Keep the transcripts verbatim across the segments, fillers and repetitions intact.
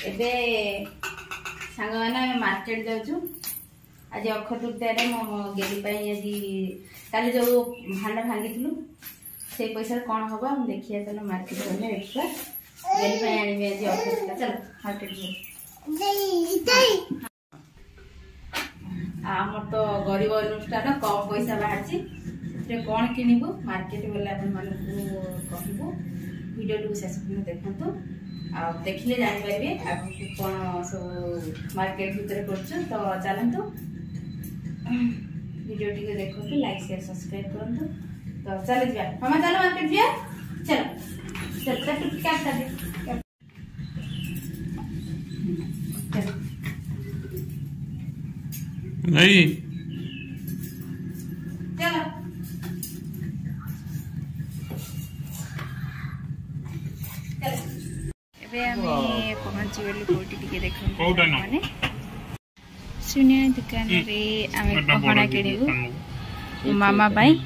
एबे सांग माने मार्केट जाऊँ आज अक्षय तृतीय मो गेली आज काली जो भांडा भांगी से पैसा कौन हम हम देखिए चलो मार्केट गले एक्स्ट्रा गेली आने आज अक्षय तृतीया चलो मार्केट आमर तो गरीब अनुष्ठान कम पैसा बाहर कौन किणबू मार्केट गले कहबू वीडियो टी शेष देखु आ देखिले जानिपारे आगे कौन सब मार्केट भितर कर तो चलतु वीडियो टी देखो लाइक शेयर सब्सक्राइब करूँ तो चल जा मामा चलो मार्केट जा चलो चल चल क्या कर दे नहीं चलो एबे हमें पहुंची गली कोटी टिके देखो माने सुनिया दुकान रे हमें पहना केडू मामा भाई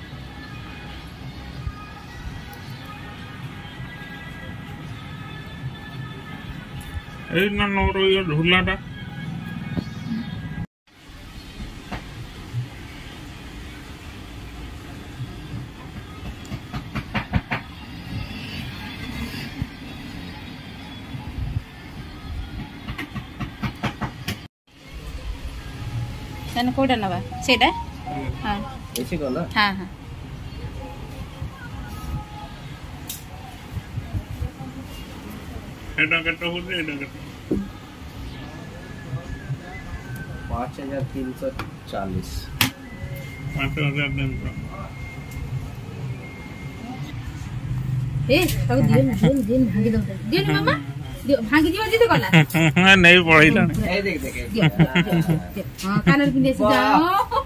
ए ना नरो ये ढोलाटा तने कोडा नबा सेटा हां ऐसे को ना हां हां एटा कट हो दे एटा कट पाँच हजार तीन सौ चालीस पाँच हजार दिन का ए तो दियो दियो दिन भागी दो दियो मामा दियो भागी दियो जी तो कला नहीं पड़िला ए देख देख हां कानर पिने से जाओ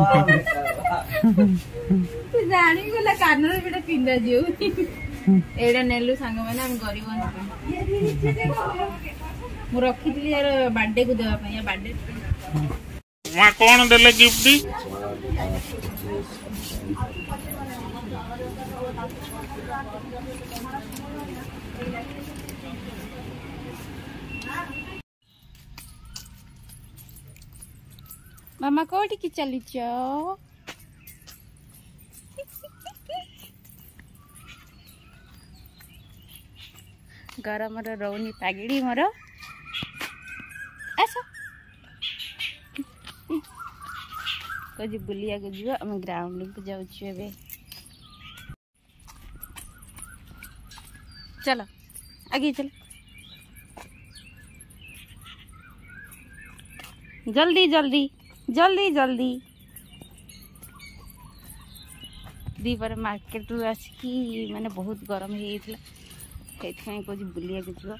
तू जानी गला कानर बिटा पिंदा दियो एडा नेलु सांग माने हम गरीब मु रखी थी यार बर्थडे को देवा पया बर्थडे मा कोन देले गिफ्ट मामा कोठी की चली छ गरम रो रौनी पागिड़ी मोर आस कजी बुलिया को जीव हम ग्राउंड को जाऊ एबे चलो आगे चलो जल्दी जल्दी जल्दी जल्दी दीपर मार्केट रू आसिकी माने बहुत गरम होइथिला सेथै को बुलिया को जीव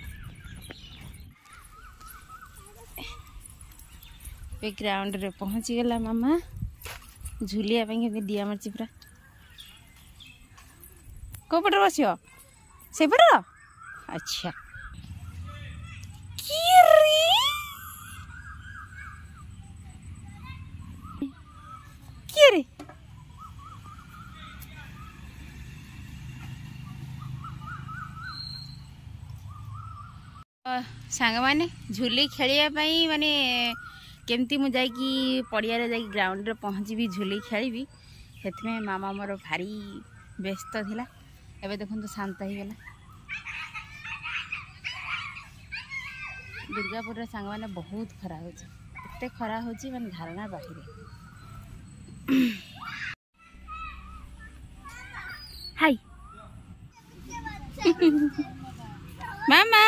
पे ग्राउंड रे पहुंची गला मामा झुलिया पे दिया मारची पूरा को पटर बसियो से पटर अच्छा रे सांग माने झुली खेलिया पाई माने केमती मु जाई पड़िया रे जाई ग्राउंड रे पहुँची झुली खेली से मामा मोर भारी व्यस्त थिला एबे देखो तो शांत ही गला दुर्गापुर सांग माने बहुत खरा हो एते खरा हो माने धारणा बाहिर हाय मामा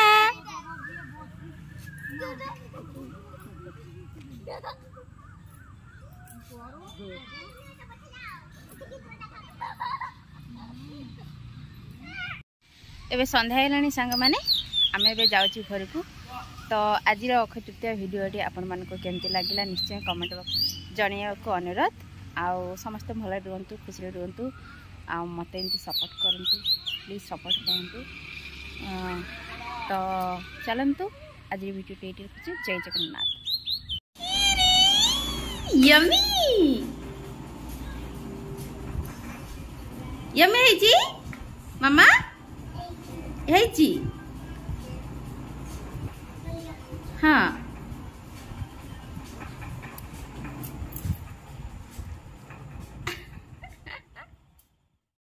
एबे संध्या हेलानी सांग माने आमे एबे जाउची घर को तो आज अक्षय तृतीया भिडियोटी आपण मानको केमती लागिला निश्चय कमेंट जणिया को अनुरोध आउ समस्त भले रुहंतु खुशी रुहंतु आ मते एंती सपोर्ट करंतु प्लीज सपोर्ट करंतु तो चलंतु आज वीडियो टेटी रखछु जय जगन्नाथ यम्मी यम्मी है जी मामा है जी हाँ